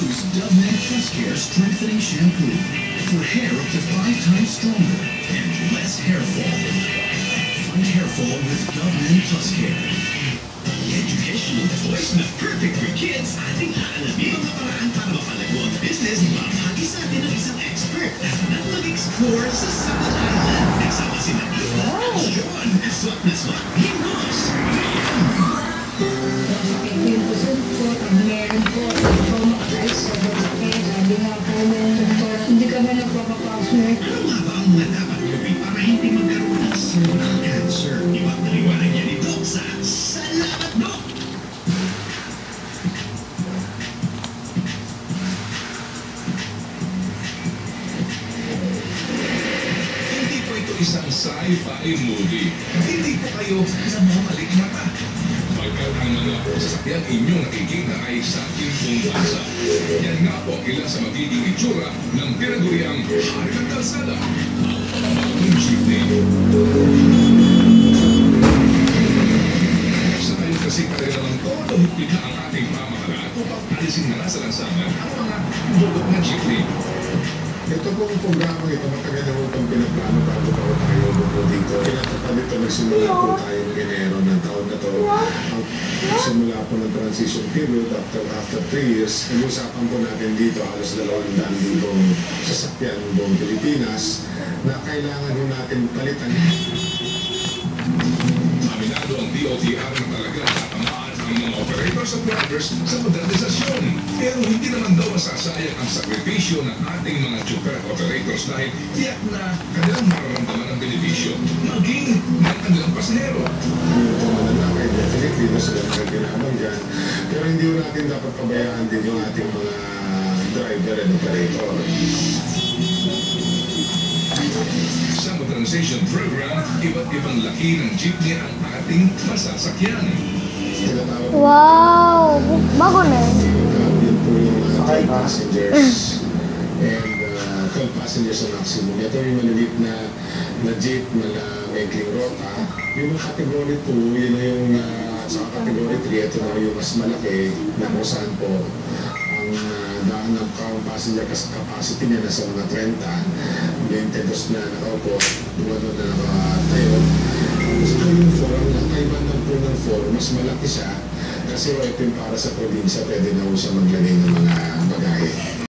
Introduce Dove Men Trust Care Strengthening Shampoo for hair up to 5 times stronger and less hair fall. Fight hair fall with Dove Men Trust Care. Educational voice na perfect for kids. Ating aalamin mga paraan para mapalago ang business. Mabahagi sa atin ng isang expert at mag-explore sa Sabat Island. Nagsama si Nadine at John. Swak na swak. Himos. Yung kusog po, pag meron po, ito makakalis sa basket. Sabi nga po ng doktor, hindi ka ba nagpapapasmer? Ano nga ba ang mga dapat gawin para hindi magkaroon ng cervical cancer? Ibang naliwanag niya ni Doc sa Salamat Doc! Hindi po ito isang sci-fi movie. Hindi po kayo namamalik mata. Pagkat ang mga sasakyan inyong nakikita ay sa timpong bansa. Yan nga po ilan sa magiging itsura ng tinaguriang hari ng kalsada. Ang bagong jeepney. Sa ngayon kasi kailangan todo higpit na ang ating pamahalaan upang alisin na sa lansangan ang mga bulok na jeepney. Ito pong programa ito, matagal na itong pinaplano bago pa tayo po dito. Pinatapad ito, nagsimula po tayo ng Enero ng taon na to. Simula po ng transition period after 3 years. Nag-usapan po natin dito halos 200,000 sasakyan buong Pilipinas na kailangan po natin palitan. Aminado ang DOTR na talaga tatamaan ang mga operators at drivers sa modernisasyon. Pero hindi naman daw masasayang ang sakripisyo ng ating mga super operators dahil tiyak na kanilang mararamdaman ang benepisyo, maging ng kanilang pasahero. Definitely, mas ganang ginamang dyan. Pero hindi po natin dapat pabayaan din yung ating mga driver and operator. Sa modernization program, iba't ibang laki ng jeepney ang ating masasakyan. Wow! Bago na yun. Yun po yung 12 passengers and 12 passengers ang maximum. Ito yung maliliit na jeep na maikling rota. Yung mga category 2, yun na yung sa category 3, ito na yung mas malaki na kung saan po ang daan ng passenger capacity niya nasa mga 30, 22 na nakaupo, 2 na nakatayo. Gusto yung 4, ang kaiban ng po ng 4, mas malaki siya kasi ito yung para sa probinsya, pwede na po siya maglagay ng mga bagahe.